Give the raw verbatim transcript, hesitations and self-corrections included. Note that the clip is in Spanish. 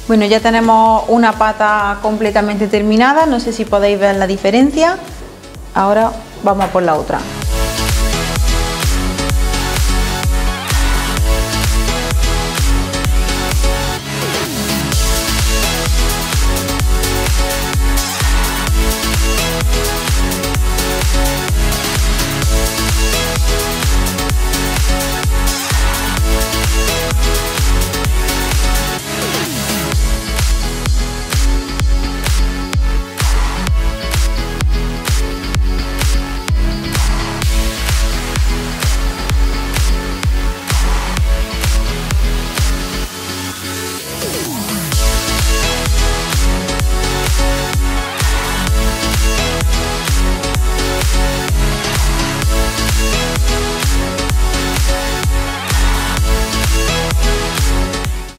Bueno, ya tenemos una pata completamente terminada, no sé si podéis ver la diferencia. Ahora vamos a por la otra.